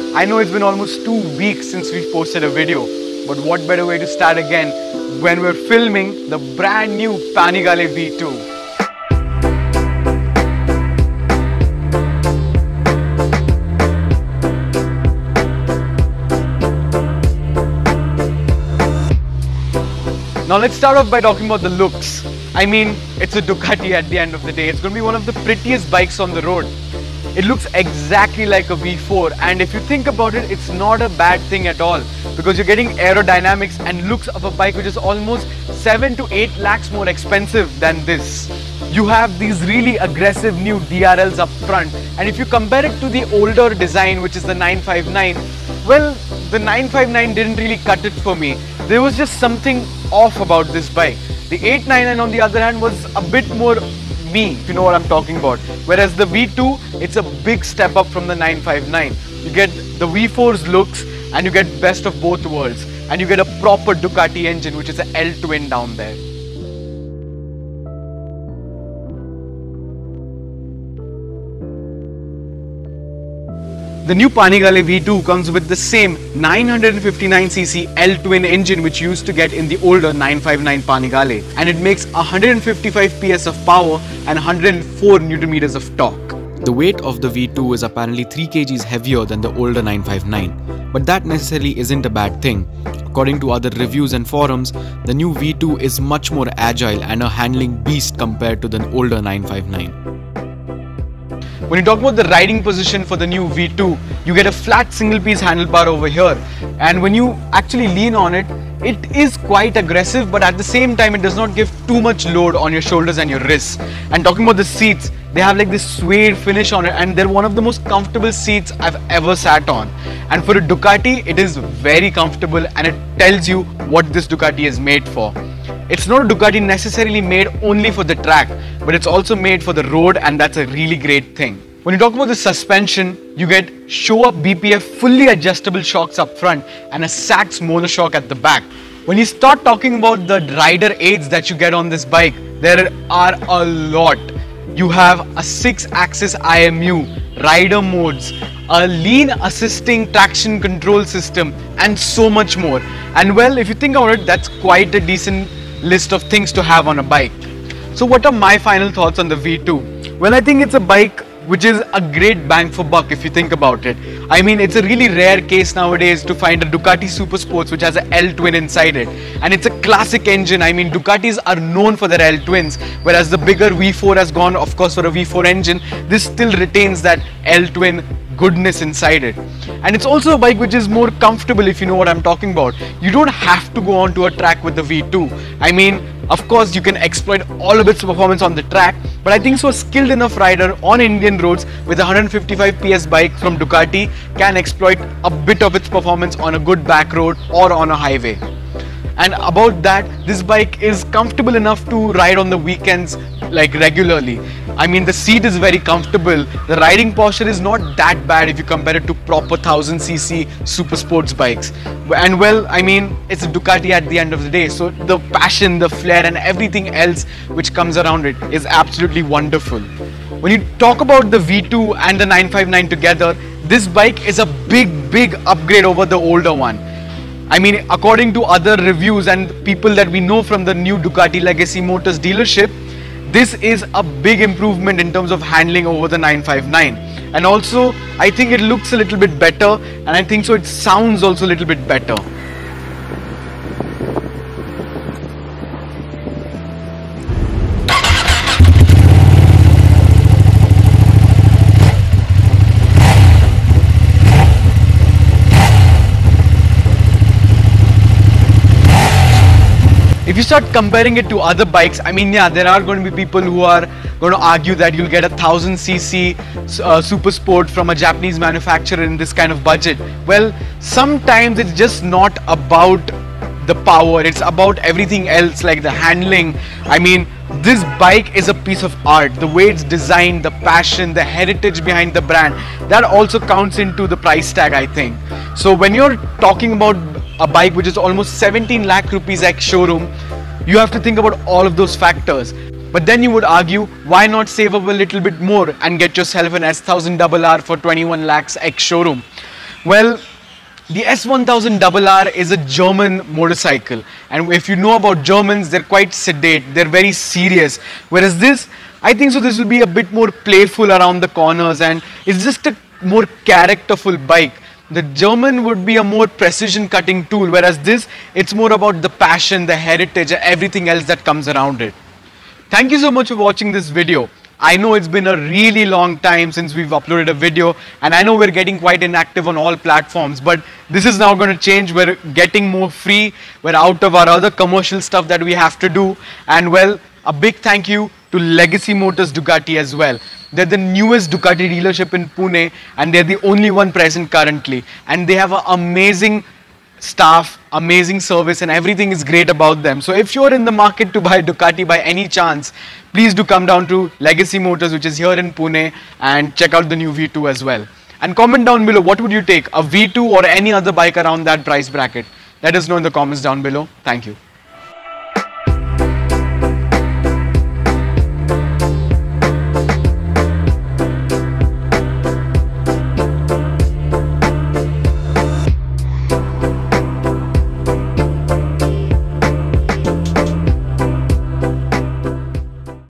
I know it's been almost 2 weeks since we posted a video, but what better way to start again when we're filming the brand new Panigale V2. Now let's start off by talking about the looks. I mean, it's a Ducati at the end of the day. It's going to be one of the prettiest bikes on the road. It looks exactly like a V4, and if you think about it, it's not a bad thing at all, because you're getting aerodynamics and looks of a bike which is almost 7 to 8 lakhs more expensive than this. You have these really aggressive new DRLs up front, and if you compare it to the older design, which is the 959, well, the 959 didn't really cut it for me. There was just something off about this bike. The 899 on the other hand was a bit more me, if you know what I'm talking about. Whereas the V2, it's a big step up from the 959. You get the V4's looks and you get best of both worlds. And you get a proper Ducati engine, which is an L-twin down there. The new Panigale V2 comes with the same 959cc L-twin engine which you used to get in the older 959 Panigale, and it makes 155 PS of power and 104 Nm of torque. The weight of the V2 is apparently 3 kgs heavier than the older 959, but that necessarily isn't a bad thing. According to other reviews and forums, the new V2 is much more agile and a handling beast compared to the older 959. When you talk about the riding position for the new V2, you get a flat single piece handlebar over here, and when you actually lean on it, it is quite aggressive, but at the same time it does not give too much load on your shoulders and your wrists. And talking about the seats, they have like this suede finish on it, and they're one of the most comfortable seats I've ever sat on. And for a Ducati, it is very comfortable, and it tells you what this Ducati is made for. It's not a Ducati necessarily made only for the track, but it's also made for the road, and that's a really great thing. When you talk about the suspension, you get Showa BPF fully adjustable shocks up front and a Sachs monoshock at the back. When you start talking about the rider aids that you get on this bike, there are a lot. You have a 6-axis IMU, rider modes, a lean assisting traction control system, and so much more. And well, if you think about it, that's quite a decent list of things to have on a bike. So what are my final thoughts on the V2? Well, I think it's a bike which is a great bang for buck if you think about it. I mean, it's a really rare case nowadays to find a Ducati Super Sports which has an L-twin inside it. And it's a classic engine. I mean, Ducatis are known for their L-twins, whereas the bigger V4 has gone, of course, for a V4 engine. This still retains that L-twin goodness inside it. And it's also a bike which is more comfortable, if you know what I'm talking about. You don't have to go onto a track with the V2. I mean, of course, you can exploit all of its performance on the track, but I think so a skilled enough rider on Indian roads with a 155 PS bike from Ducati can exploit a bit of its performance on a good back road or on a highway. And about that, this bike is comfortable enough to ride on the weekends like regularly. I mean, the seat is very comfortable. The riding posture is not that bad if you compare it to proper 1000cc super sports bikes. And well, I mean, it's a Ducati at the end of the day. So the passion, the flair and everything else which comes around it is absolutely wonderful. When you talk about the V2 and the 959 together, this bike is a big upgrade over the older one. I mean, according to other reviews and people that we know from the new Ducati Legacy Motors dealership, this is a big improvement in terms of handling over the 959. And also, I think it looks a little bit better, and I think so it sounds also a little bit better. If you start comparing it to other bikes, I mean, yeah, there are going to be people who are going to argue that you'll get a 1000cc Super Sport from a Japanese manufacturer in this kind of budget. Well, sometimes it's just not about the power, it's about everything else like the handling. I mean, this bike is a piece of art. The way it's designed, the passion, the heritage behind the brand, that also counts into the price tag, I think. So when you're talking about a bike which is almost 17 lakh rupees ex showroom, you have to think about all of those factors. But then you would argue, why not save up a little bit more and get yourself an S1000RR for 21 lakhs ex showroom? Well, the S1000RR is a German motorcycle, and if you know about Germans, they're quite sedate, they're very serious. Whereas this, I think so this will be a bit more playful around the corners, and it's just a more characterful bike. The German would be a more precision cutting tool, whereas this, it's more about the passion, the heritage, and everything else that comes around it. Thank you so much for watching this video. I know it's been a really long time since we've uploaded a video, and I know we're getting quite inactive on all platforms, but this is now going to change. We're getting more free, we're out of our other commercial stuff that we have to do, and well, a big thank you to Legacy Motors Ducati as well. They're the newest Ducati dealership in Pune, and they're the only one present currently, and they have an amazing staff, amazing service, and everything is great about them. So if you're in the market to buy Ducati by any chance, please do come down to Legacy Motors, which is here in Pune, and check out the new V2 as well. And comment down below, what would you take, a V2 or any other bike around that price bracket? Let us know in the comments down below. Thank you.